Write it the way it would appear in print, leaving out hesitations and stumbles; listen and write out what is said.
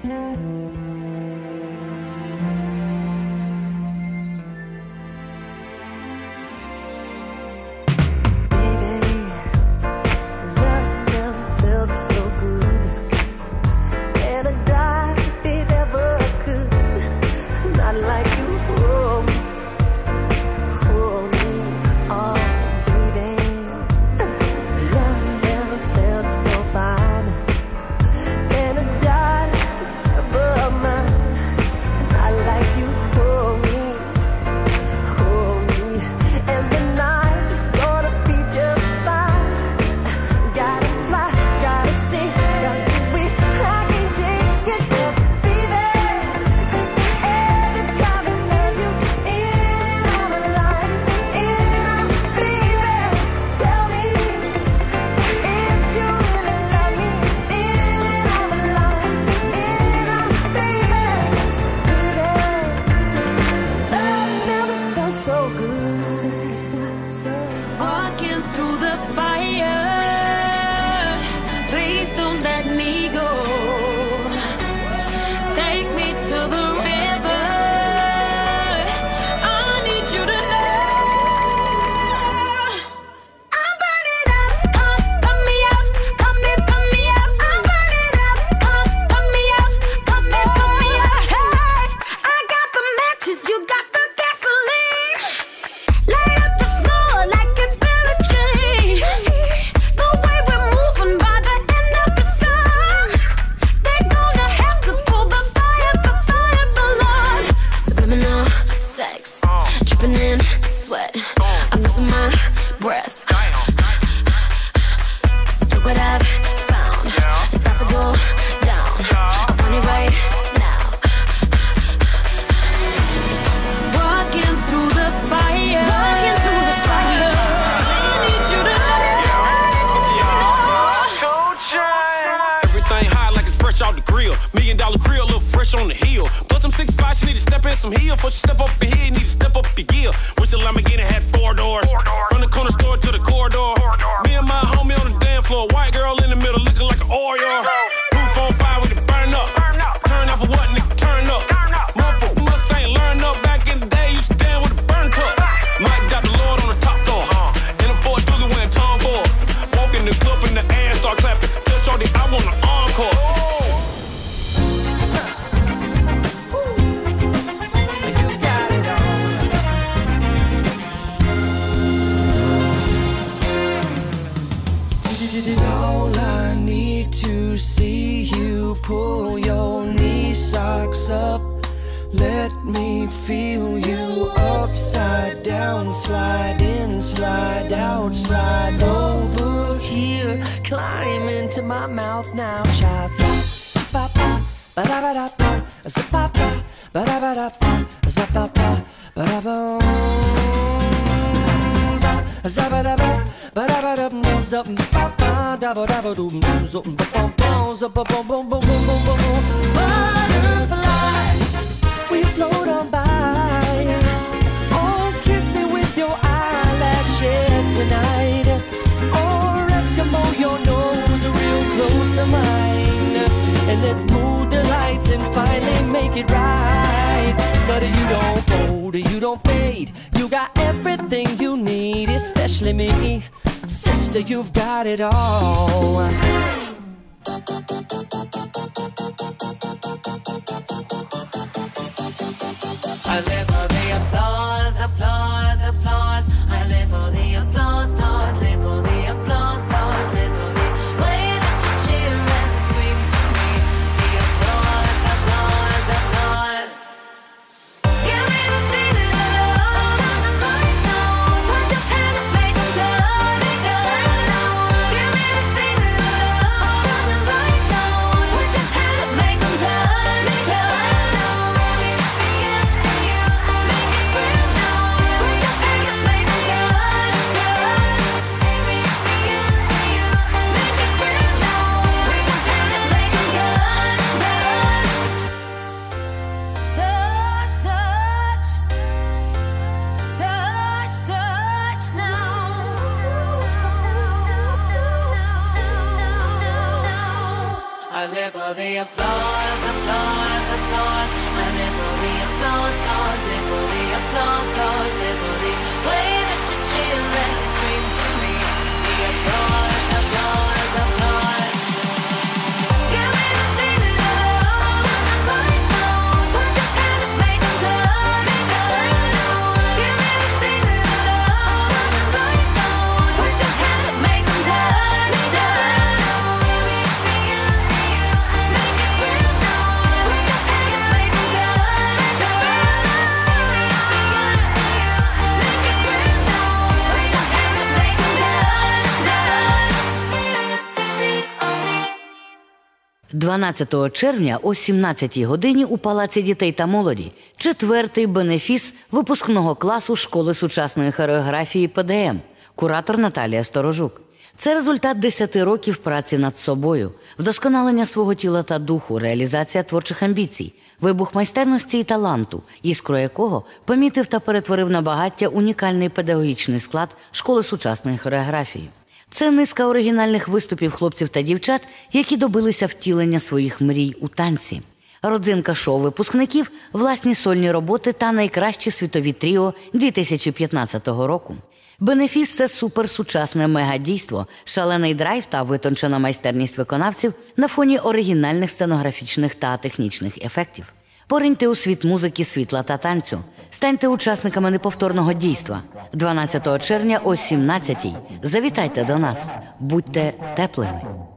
Butterfly, we float on by. Oh, kiss me with your eyelashes tonight. Or Eskimo, your nose real close to mine. And let's move the lights and finally make it right. But you don't fold, you don't fade. You got everything you need, especially me. Sister, you've got it all. I live for the applause, applause, applause. I live for the applause, applause. Live for the applause, applause. Live for the way that you cheer and scream for me. The applause, applause, applause. Give me the feeling of love. Turn the lights on. Put your hands up, make them turn it on. Give me the feeling of love. Turn the lights on. Put your hands up, make them turn it on. I live for the applause. applause, applause. I live for the applause, applause. Live for the applause, applause. Live for the way that you cheer and scream for me. The applause, applause, applause. Give me the feeling of love. Turn the lights on. Put your hands up, make 'em turn, turn on. Give me the feeling of love. Turn the lights on. Put your hands up, make 'em turn, turn on. Make it real now. Put your hands up, make 'em turn, turn on. Make it real now. Put your hands up, make 'em turn, turn. 12 червня о 17-й годині у Палаці дітей та молоді 4-й бенефіс випускного класу школи сучасної хореографії ПДМ, куратор Наталія Сторожук. Це результат 10 років праці над собою, вдосконалення свого тіла та духу, реалізація творчих амбіцій, вибух майстерності і таланту, іскру якого помітив та перетворив на багаття унікальний педагогічний склад школи сучасної хореографії. Це низка оригінальних виступів хлопців та дівчат, які добилися втілення своїх мрій у танці. Родзинка шоу випускників, власні сольні роботи та найкращі світові тріо 2015 року. Бенефіс – це суперсучасне мегадійство, шалений драйв та витончена майстерність виконавців на фоні оригінальних сценографічних та технічних ефектів. Пориньте у світ музики, світла та танцю. Станьте учасниками неповторного дійства. 12 червня о 17-й. Завітайте до нас. Будьте теплими.